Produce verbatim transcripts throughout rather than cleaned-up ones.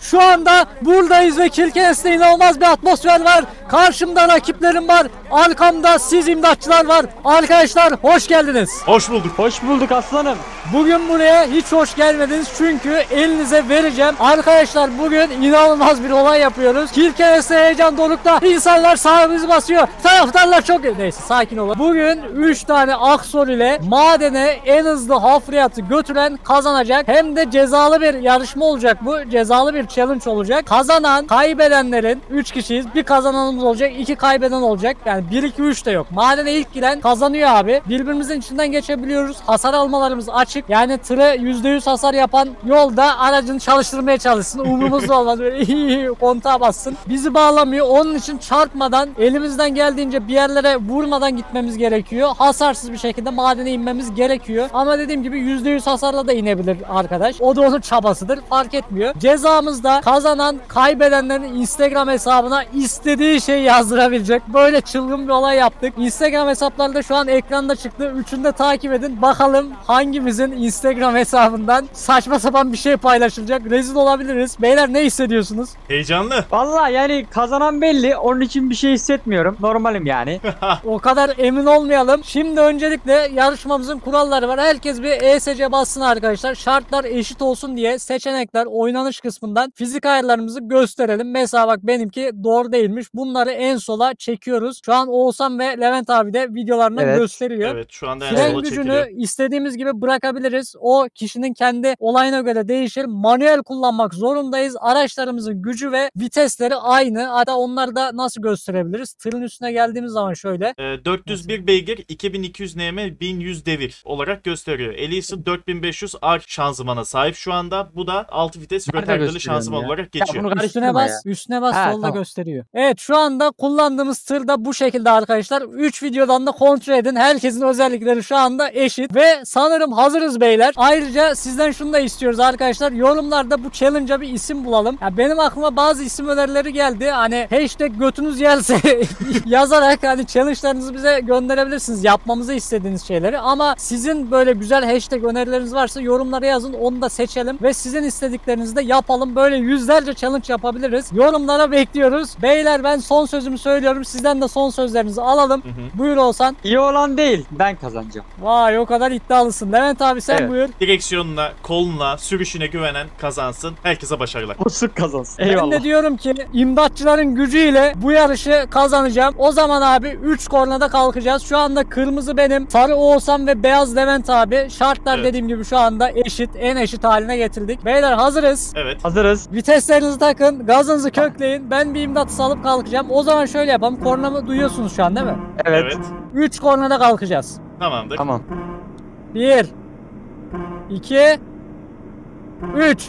Şu anda buradayız ve Kirkenes'te inanılmaz bir atmosfer var. Karşımda rakiplerim var. Arkamda siz imdatçılar var. Arkadaşlar hoş geldiniz. Hoş bulduk. Hoş bulduk aslanım. Bugün buraya hiç hoş gelmediniz çünkü elinize vereceğim. Arkadaşlar bugün inanılmaz bir olay yapıyoruz. Kirkenes'te heyecan dorukta. İnsanlar sağımızı basıyor. Taraftarlar çok... Neyse sakin olun. Bugün üç tane aksor ile madene en hızlı hafriyatı götüren kazanacak. Hem de cezalı bir yarışma olacak bu. Cezalı bir challenge olacak. Kazanan kaybedenlerin üç kişiyiz. Bir kazananımız olacak. iki kaybeden olacak. Yani bir iki üç de yok. Madene ilk giren kazanıyor abi. Birbirimizin içinden geçebiliyoruz. Hasar almalarımız açık. Yani tırı yüzde yüz hasar yapan yolda aracını çalıştırmaya çalışsın. Umurumuzda olmaz. Böyle kontağa bassın. Bizi bağlamıyor. Onun için çarpmadan elimizden geldiğince bir yerlere vurmadan gitmemiz gerekiyor. Hasarsız bir şekilde madene inmemiz gerekiyor. Ama dediğim gibi yüzde yüz hasarla da inebilir arkadaş. O da onun çabasıdır. Fark etmiyor. Cezamızda kazanan kaybedenlerin Instagram hesabına istediği şeyi yazdırabilecek. Böyle çılgın bir olay yaptık. Instagram hesapları da şu an ekranda çıktı. Üçünü de takip edin. Bakalım hangimizin Instagram hesabından saçma sapan bir şey paylaşılacak. Rezil olabiliriz. Beyler ne hissediyorsunuz? Heyecanlı. Vallahi yani kazanan belli. Onun için bir şey hissetmiyorum. Normalim yani. O kadar emin olmayalım. Şimdi öncelikle yarışmamızın kuralları var. Herkes bir E S C bassın arkadaşlar. Şartlar eşit olsun diye seçenekler oynanış kısmından fizik ayarlarımızı gösterelim. Mesela bak benimki doğru değilmiş. Bunları en sola çekiyoruz. Şu an Oğuzhan ve Levent abi de videolarından Evet. gösteriyor. Evet şu anda en Fren sola gücünü çekiliyor. istediğimiz gibi bırakabiliriz. O kişinin kendi olayına göre değişir. Manuel kullanmak zorundayız. Araçlarımızın gücü ve vitesleri aynı. Hatta onları da nasıl gösterebiliriz? Tırın üstüne geldiğimiz zaman şöyle. Ee, dört yüz bir beygir, iki bin iki yüz Nm, bin yüz devir olarak gösteriyor. Ellison dört bin beş yüz R şanzımana sahip şu anda. Bu da altı vites Nerede rötardalı gösteriyorsun şanzıman ya? olarak Ya geçiyor. bunu Üstüne karıştırma bas, ya. üstüne bas, Ha, solda tamam. gösteriyor. Evet şu anda kullandığımız tır da bu şekilde arkadaşlar. üç videodan da kontrol edin. Herkesin özellikleri şu anda eşit ve sanırım hazırız beyler. Ayrıca sizden şunu da istiyoruz arkadaşlar. Yorumlarda bu challenge'a bir isim bulalım. Ya benim aklıma bazı isim önerileri geldi. Hani hashtag götünüz yelse yazarak hani challenge'larınızı bize gönderebilirsiniz. Yapmamızı istediğiniz şeyleri. Ama sizin böyle güzel hashtag önerileriniz varsa yorumlara yazın. Onu da seçelim ve sizin istediklerinizi de yapalım. Böyle yüzlerce challenge yapabiliriz. Yorumlara bekliyoruz. Beyler ben son sözümü söylüyorum. Sizden de son sözlerinizi alalım. Hı hı. Buyur Oğuzhan. İyi olan değil. Ben kazanacağım. Vay o kadar iddialısın. Levent abi sen Evet. buyur. Direksiyonuna, koluna, sürüşüne güvenen kazansın. Herkese başarılar. Bozuk kazansın. Ben Eyvallah. de diyorum ki imdatçıların gücüyle bu yarışı kazanacağım. O zaman abi üç kornada kalkacağız. Şu anda kırmızı benim, sarı Oğuzhan ve beyaz Levent abi. Şartlar Evet. dediğim gibi şu anda eşit, en eşit haline getirdik. Beyler hazırız. Evet. Hazırız. Viteslerinizi takın, gazınızı kökleyin. Ben bir imdat salıp kalkacağım. O zaman şöyle yapalım. Kornamı duyuyorsunuz şu an değil mi? Evet. Evet. üç kornada kalkacağız. Tamamdır. Tamam. bir iki üç.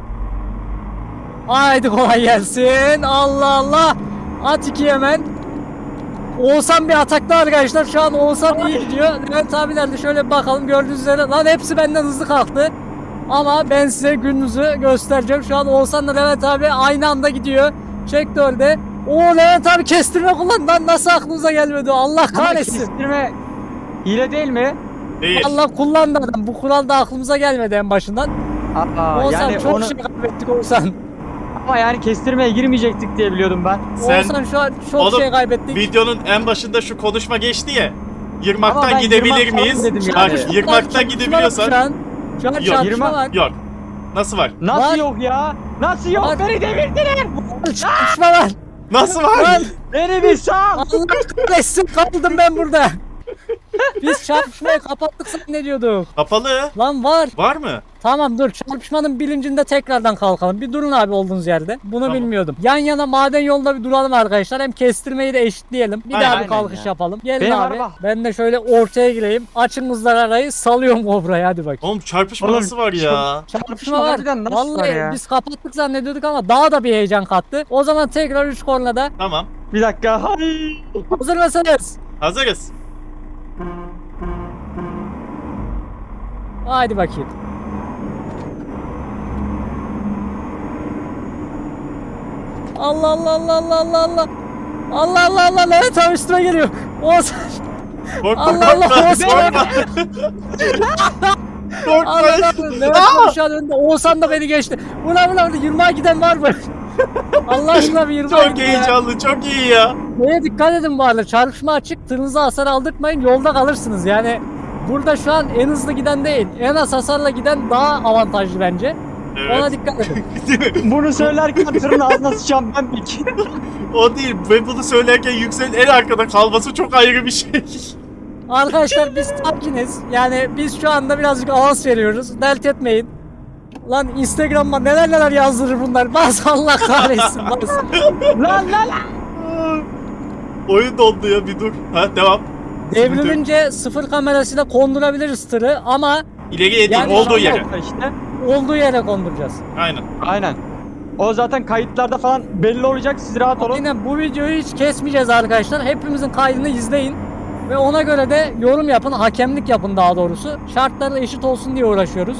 Haydi kolay gelsin. Allah Allah. At iki hemen. Oğuzhan bir atakta arkadaşlar. Şu an Oğuzhan iyi gidiyor. Levent abiler de şöyle bir bakalım. Gördüğünüz üzere. Lan hepsi benden hızlı kalktı. Ama ben size gününüzü göstereceğim. Şu an Oğuzhan'la Levent abi aynı anda gidiyor. Çektörde. Oo Levent abi kestirme kullan. Lan nasıl aklınıza gelmedi o? Allah Ama kahretsin. kestirme hile değil mi? Değil. Allah kullandı adam. Bu kural da aklımıza gelmedi en başından. Aa, Oğuzhan yani çok onu şey kaybettik Oğuzhan. ama yani kestirmeye girmeyecektik diye biliyordum ben. Sen- Oğuzhan şu an çok Oğlum, şey kaybettik. Videonun en başında şu konuşma geçti ya. Ama Yırmaktan ben gidebilir yırmak miyiz? falan dedim Bak, yani. yırmaktan Şu gidebiliyorsan an, şu an Yok, çarpışma yirmi- var. yok. Nasıl var? Nasıl Var. yok ya? Nasıl yok? Var. Beni devirdiler. Çarpışma var. Nasıl var? Lan Beni bir sal. Allah kahretsin kaldım ben burada. Biz çarpışmayı kapattık zannediyorduk. Kapalı. Lan var. Var mı? Tamam dur çarpışmanın bilincinde tekrardan kalkalım. Bir durun abi olduğunuz yerde. Bunu Tamam. bilmiyordum. Yan yana maden yolunda bir duralım arkadaşlar. Hem kestirmeyi de eşitleyelim. Bir Aynen, daha bir aynen kalkış ya. yapalım. Gelin Benim abi. araba. Ben de şöyle ortaya gireyim. Açın hızlar arayı. Salıyorum kobrayı hadi bakayım. Oğlum çarpışma Oğlum, nasıl var ya? Çarpışma var. harbiden nasıl var Vallahi ya? biz kapattık zannediyorduk ama daha da bir heyecan kattı. O zaman tekrar üç kornada. Tamam. Bir dakika. Hay. Hazır mısınız? Hazırız. Haydi bakayım. Allah Allah Allah Allah Allah Allah. Allah Allah Allah Levent abi üstüme geliyor. Oğuzhan. Korkma Allah Allah, korkma. Oğuzhan. korkma. Korkmayın. Allah'ım Mehmet Aa! şu an önde. Oğuzhan da beni geçti. Ulan ulan ulan yirmiye giden var mı? Allah aşkına bir yirmiye Çok gidin ya. heyecanlı, çok iyi ya. Neye dikkat edin bu arada. Çarpışma açık. Tırınıza hasar aldırtmayın. Yolda kalırsınız. Yani burada şu an en hızlı giden değil. En az hasarla giden daha avantajlı bence. Ona Evet. dikkat edin. Bunu söylerken tırın ağzına sıçan ben peki. O değil. Ve bunu söylerken Yüksel'in en arkada kalması çok ayrı bir şey. Arkadaşlar biz sakiniz. Yani biz şu anda birazcık avans veriyoruz. Dert etmeyin. Lan Instagram'da neler neler yazdırır bunlar. Bas Allah kahretsin bas. Lan lan lan. Oyun dondu ya, bir dur. Ha, devam. Devrilince sıfır kamerasıyla kondurabiliriz tırı ama İleriye değil, Yani olduğu şu yere. Yok işte. olduğu yere konduracağız. Aynen. Aynen. O zaten kayıtlarda falan belli olacak. Siz rahat olun. Aynen bu videoyu hiç kesmeyeceğiz arkadaşlar. Hepimizin kaydını izleyin. Ve ona göre de yorum yapın, hakemlik yapın daha doğrusu. Şartları eşit olsun diye uğraşıyoruz.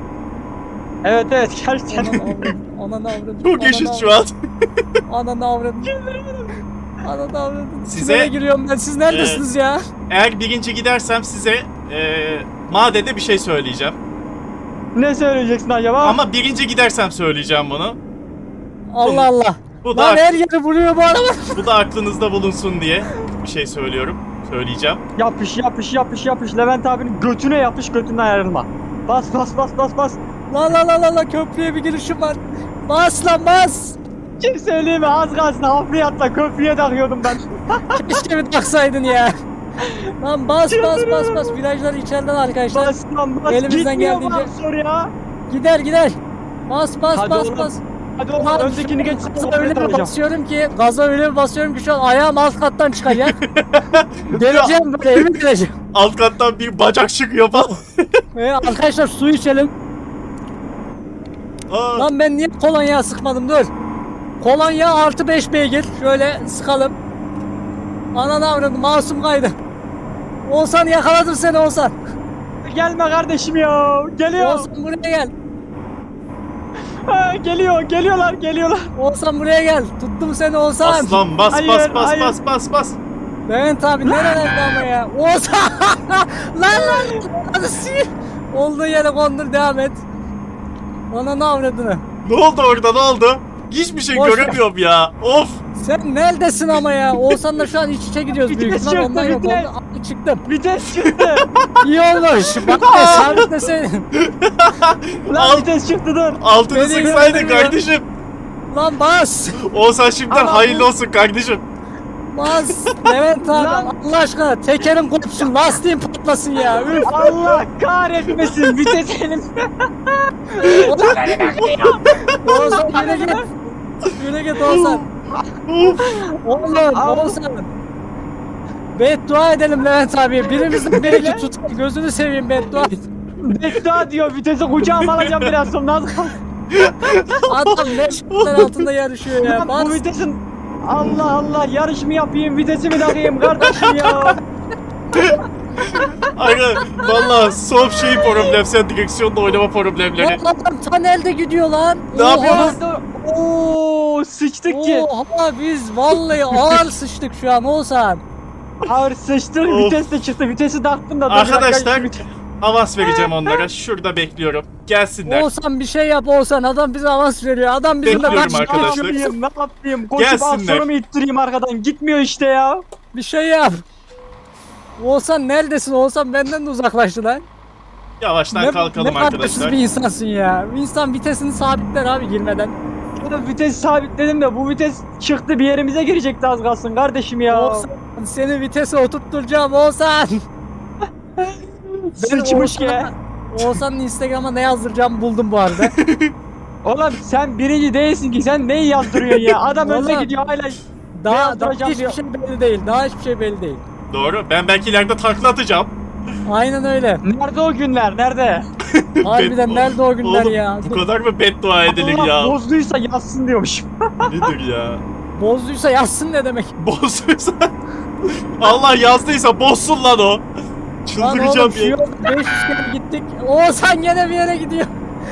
Evet evet gerçekten. Ananı avradım, ananı avradım. Çok eşit şu an. Ananı avradım. Ananı avradım. Size- Size giriyorum ben. Siz neredesiniz ya? Eğer birinci gidersem size e, madede bir şey söyleyeceğim. Ne söyleyeceksin acaba? Ama birinci gidersem söyleyeceğim bunu. Allah Allah. Bu da, Lan her yeri vuruyor bu araba. bu da aklınızda bulunsun diye bir şey söylüyorum. Söyleyeceğim. Yapış yapış yapış yapış. Levent abinin götüne yapış, götünden ayrılma. Bas bas bas bas bas. La la la la la köprüye bir girişim var. Bas lan bas. Kim söyleyeyim mi? Az kalsın hafriyatla köprüye takıyordum ben. Keşke bir taksaydın ya. Lan bas bas bas bas. Virajları içeriden arkadaşlar. Bas lan bas. Elimizden Gitmiyor geldiğince- bak sor ya. Gider gider. Bas bas Hadi bas oğlum. bas. Hadi oğlum Lan öndekini geç. Gaza öyle bir basıyorum ki, gaza öyle bir basıyorum ki şu an ayağım alt kattan çıkacak. Geleceğim böyle emin geleceğim. Alt kattan bir bacak çıkıyor falan. Ee, arkadaşlar su içelim. Aa, Lan ben niye kolonya sıkmadım dur. Kolonya artı beş beygir. Şöyle sıkalım. Ananı avradım masum kaydı. Oğuzhan yakaladım seni Oğuzhan. Gelme kardeşim ya. Geliyor. Oğuzhan buraya gel. Ha, geliyor. Geliyorlar geliyorlar. Oğuzhan buraya gel. Tuttum seni Oğuzhan. Aslan bas Hayır, bas bas hayır. bas bas bas. Levent abi nerelerde ama ya? Oğuzhan. lan lan. Hadi sil. Olduğu yere kondur devam et. Ona ne avradını? Ne oldu orada, ne oldu? Hiçbir şey Boş ver. göremiyorum ya. Of. Sen neredesin ama ya? Oğuzhan'la şu an iç içe gidiyoruz büyük Vites ihtimal. çıktı, Ondan yok oldu. vites. Aa, çıktım. Vites çıktı. İyi olmuş. Bak be sabitleseydin. Lan Al. vites çıktı dur. Altını Beni sıksaydın gönderiyor. kardeşim. Lan bas. Olsan şimdiden Ama- hayırlı olsun kardeşim. Bas. Levent abi Lan. Allah aşkına tekerim kopsun. Lastiğim patlasın ya. Üf. Allah kahretmesin vites elimde. Oğuzhan yürü git. Yürü git Oğuzhan. Of. Oğlum Al. Oğuzhan. Beddua edelim Levent abi. Birimizden biri ki tut. Gözünü seveyim beddua et. Beddua diyor vitesi kucağıma alacağım biraz sonra. Az kaldı. Adam leşler altında yarışıyor ya. Lan Bas. bu vitesin Allah Allah yarış mı yapayım vitesi mi takayım kardeşim ya. Aynen. Valla son şey problem. Sen direksiyonla oynama problemleri. Lan adam tanelde gidiyor lan. Ne Oha. yapıyorsun? Ooo sıçtık ki. Oha biz vallahi ağır sıçtık şu an Oğuzhan. Ağır sıçtık Of. vites de çıktı vitesi taktım da. dur, Arkadaşlar, bir dakika, avans vereceğim onlara. Şurada bekliyorum. Gelsinler. Oğuzhan bir şey yap Oğuzhan. Adam bize avans veriyor. Adam bizimle Bekliyorum kaç arkadaşlar. Ne yapayım ne yapayım koşup Gelsinler. aksonumu ittireyim arkadan gitmiyor işte ya. Bir şey yap. Oğuzhan neredesin? Oğuzhan benden de uzaklaştı lan. Yavaştan kalkalım ne arkadaşlar. kadar bir insansın ya. Bir insan vitesini sabitler abi girmeden. Ya vites sabitledim de bu vites çıktı bir yerimize girecekti az kalsın kardeşim ya. Oğuzhan seni vitese oturtturacağım Oğuzhan. Sıçmış ki. Oğuzhan'a- Oğuzhan'ın Instagram'a ne yazdıracağımı buldum bu arada. Oğlum sen birinci değilsin ki sen neyi yazdırıyorsun ya? Adam önüne Oğlum. gidiyor hala. Daha, daha yazdıracağım hiçbir diyor. şey belli değil. Daha hiçbir şey belli değil. Doğru. Ben belki ileride takla atacağım. Aynen öyle. Nerede o günler? Nerede? Harbiden Bet- nerede o günler Oğlum, ya? bu kadar mı beddua edilir Allah ya? bozduysa yazsın diyormuşum. Nedir ya? Bozduysa yazsın ne demek? Bozduysa... Allah yazdıysa bozsun lan o. Lan Çıldıracağım oğlum şu ya. yolda beş yüz kere gittik. Oğuzhan gene bir yere gidiyor.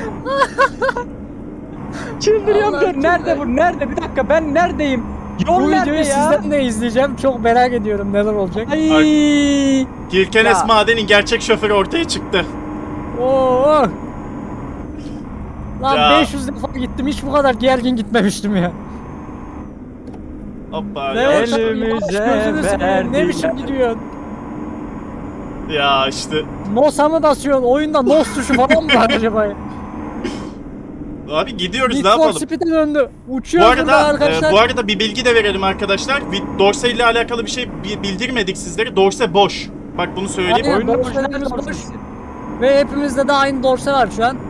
Çıldırıyorum Allah dur. Nerede bu? Nerede? Bir dakika ben neredeyim? Yol Bu nerede videoyu ya? sizden de izleyeceğim. Çok merak ediyorum neler olacak. Ay. Gilkenes Ya. Maden'in gerçek şoförü ortaya çıktı. Oo. Lan Ya. beş yüz defa gittim. Hiç bu kadar gergin gitmemiştim ya. Hoppa Ne yavaş. oldu? Elimize Gözünü seveyim. Ne biçim verdiler. gidiyorsun? Ya işte. Nosa mı basıyorsun? Oyunda nos tuşu falan mı var acaba? Abi gidiyoruz Need ne for yapalım? Speed'e döndü. Bu Uçuyor burada arada, arkadaşlar. e, bu arada bir bilgi de verelim arkadaşlar. Vi- Dorse ile alakalı bir şey bi- bildirmedik sizlere. Dorse boş. Bak bunu söyleyeyim. Aynen. Oyunda dorselerimiz boşuna boş. Ve hepimizde de aynı dorse var şu an.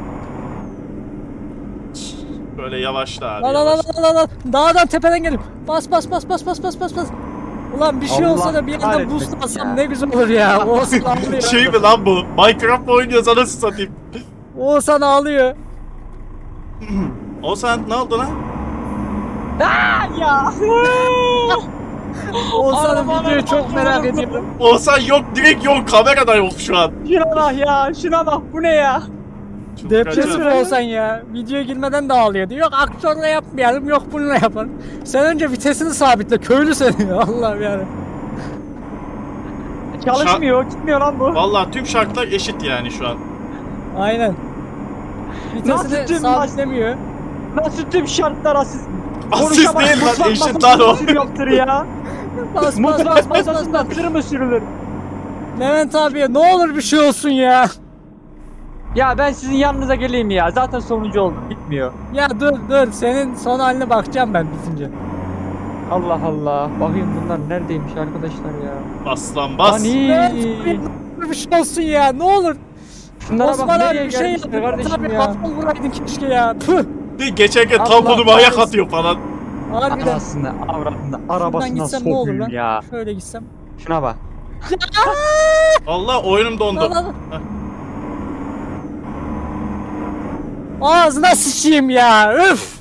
Böyle yavaşla abi. La la la yavaşla. la la la. Dağdan tepeden gelip bas bas bas bas bas bas bas bas. Ulan bir şey Allah olsa da bir anda kahretmesin boost alsam ya. ne güzel olur ya. Oğuzhan ağlıyor. Şey mi lan bu? Minecraft mı oynuyoruz anasını satayım? Oğuzhan ağlıyor. Oğuzhan ne oldu lan? Ya. Oğuzhan'ın Arabanın videoyu çok merak motorunu- ediyorum. Oğuzhan yok, direkt yok, kamerada yok şu an. Şuna bak ya. Şuna bak. Bu ne ya? Çok Depresif kaçar. Oğuzhan ya. Videoya girmeden de ağlıyordu. Yok aktörle yapmayalım, yok bununla yapalım. Sen önce vitesini sabitle, köylü seni. Allah'ım yani. Çalışmıyor. Gitmiyor lan bu. Vallahi tüm şartlar eşit yani şu an. Aynen. Nasıl Vitesini tüm sabitlemiyor. Nasıl tüm şartlar asist? Asist Konuşamaz, değil lan, mutfak eşit masası lan o. nasıl yaptır ya? Bas bas Mutfak bas bas bas. masasında tır mı sürülür? Levent abiye ne olur bir şey olsun ya. Ya ben sizin yanınıza geleyim ya. Zaten sonuncu oldum. Gitmiyor. Ya dur dur senin son haline bakacağım ben bitince. Allah Allah. Bakayım bunlar neredeymiş arkadaşlar ya. Aslan bas. Ani. Levent abiye ne olur bir şey olsun ya ne olur. Şunlara Osman bak abi nereye bir şey gelmişler yaptı. kardeşim Tabii ya. kafamı vuraydın keşke ya. Püh. Geçerken Allah tamponumu ayak kahretsin. atıyor falan. Harbiden. Anasını avradını Şuradan arabasına gitsem ne olur lan? sokuyum ya. Şöyle gitsem. Şuna bak. Allah oyunum dondu. Lan, lan. Ağzına sıçayım ya. Üf.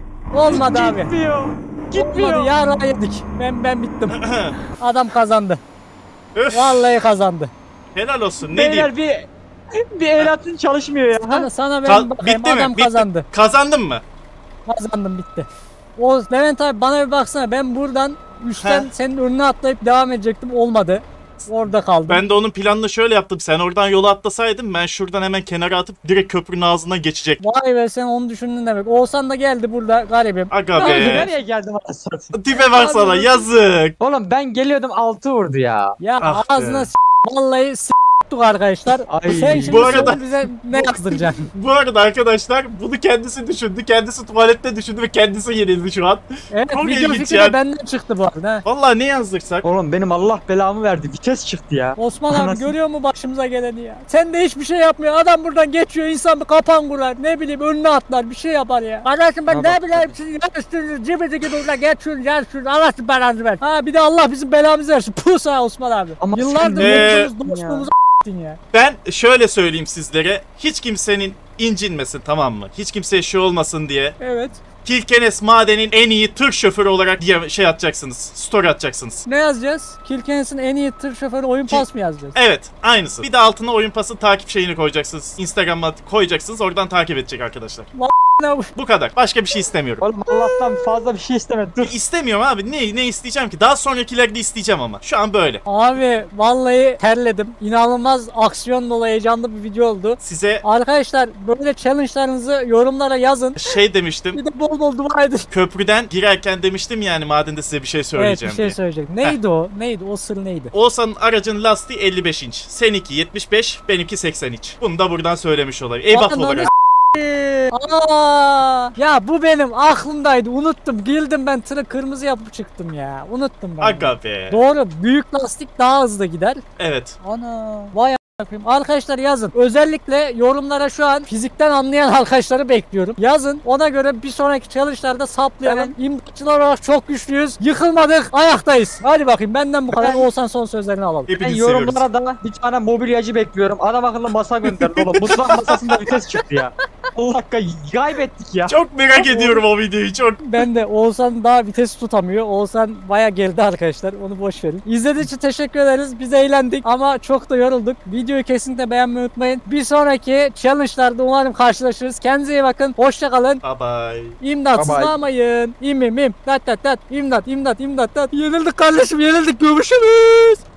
Olmadı abi. Gitmiyor. Gitmiyor. Olmadı ya yedik. Ben ben bittim. Adam kazandı. Öf, Vallahi kazandı. helal olsun ne diyeyim. Beyler bir bir el atın çalışmıyor ya. Sana, sana Ka- ben bakayım. bitti mi? Adam Bitti. kazandı. Kazandın mı? Kazandım bitti. O Levent abi bana bir baksana ben buradan üstten He. senin önüne atlayıp devam edecektim olmadı. Orada kaldım. Ben de onun planını şöyle yaptım. Sen oradan yola atlasaydın ben şuradan hemen kenara atıp direkt köprünün ağzına geçecektim. Vay be sen onu düşündün demek. Oğuzhan da geldi burada garibim. Aga Ben be. nereye geldim anasını? Tipe bak sana Abi. yazık. Oğlum ben geliyordum altı vurdu ya. Ya Ah ağzına be. s- vallahi s**tuk arkadaşlar. Ay. Sen şimdi Bu arada- söyle bize ne yazdıracaksın? Bu arada arkadaşlar bunu kendisi düşündü. Kendisi tuvalette düşündü ve kendisi yenildi şu an. Evet Çok video ilginç fikri ya. de benden çıktı bu arada. ha. Vallahi ne yazdırsak. Oğlum benim Allah belamı verdi. Vites çıktı ya. Osman abi Anasını- görüyor mu başımıza geleni ya? Sen de hiçbir şey yapmıyor. Adam buradan geçiyor insan bir kapan kurar. Ne bileyim önüne atlar bir şey yapar ya. Kardeşim ben Ya ne bak- bileyim siz yarıştınız cibidi gibi burada geçiyorsunuz yarıştınız. Allah sizin belanızı ver. Ha bir de Allah bizim belamızı versin. Puh sana Osman abi. Ama Yıllardır sen- yolculuğumuz Ee, dostluğumuzu a**tin ya. Ben şöyle söyleyeyim sizlere. Hiç kimsenin incinmesin, tamam mı? Hiç kimseye şey olmasın diye. Evet. Kilkenes Maden'in en iyi tır şoförü olarak diye şey atacaksınız. Story atacaksınız. Ne yazacağız? Kilkenes'in en iyi tır şoförü oyun Ki- pas mı yazacağız? Evet, aynısı. Bir de altına oyun pası takip şeyini koyacaksınız. Instagram'a koyacaksınız. Oradan takip edecek arkadaşlar. Ne bu? Bu kadar. Başka bir şey istemiyorum. Oğlum Allah'tan fazla bir şey istemedim. Dur. İstemiyorum abi. Ne ne isteyeceğim ki? Daha sonrakilerde isteyeceğim ama. Şu an böyle. Abi vallahi terledim. İnanılmaz aksiyon dolu heyecanlı bir video oldu. Size Arkadaşlar böyle challenge'larınızı yorumlara yazın. şey demiştim. Bir de bol bol dua edin. Köprüden girerken demiştim yani madende size bir şey Evet bir söyleyeceğim şey diye. söyleyecek. Neydi o? Neydi? O sır neydi? Oğuzhan'ın aracın lastiği elli beş inç. Seninki yetmiş beş, benimki seksen inç. Bunu da buradan söylemiş olayım. Ebat Ananı olarak. Aa, ya bu benim aklımdaydı. Unuttum. Girdim ben tırı kırmızı yapıp çıktım ya. Unuttum ben. Aga be. Doğru. Büyük lastik daha hızlı gider. Evet. Ana. Vay a**ayım. Arkadaşlar yazın. Özellikle yorumlara şu an fizikten anlayan arkadaşları bekliyorum. Yazın. Ona göre bir sonraki challenge'larda saplayalım. İmdatçılar olarak çok güçlüyüz. Yıkılmadık. Ayaktayız. Hadi bakayım. Benden bu kadar. Ben- Oğuzhan son sözlerini alalım. Ben Hepinizi seviyoruz. yorumlara da bir tane mobilyacı bekliyorum. Adam akıllı masa gönderdi oğlum. Mutfak masasında vites çıktı ya. Allah dakika kaybettik ya. Çok merak ediyorum o videoyu çok. Ben de Oğuzhan daha vitesi tutamıyor. Oğuzhan baya geride arkadaşlar. Onu boş verin. İzlediğiniz için teşekkür ederiz. Biz eğlendik ama çok da yorulduk. Videoyu kesinlikle beğenmeyi unutmayın. Bir sonraki challenge'larda umarım karşılaşırız. Kendinize iyi bakın. Hoşça kalın. Bye bye. İmdat Bye bye. sızlamayın. İm im im. Dat dat dat. İmdat imdat imdat dat. Yenildik kardeşim yenildik. Görüşürüz.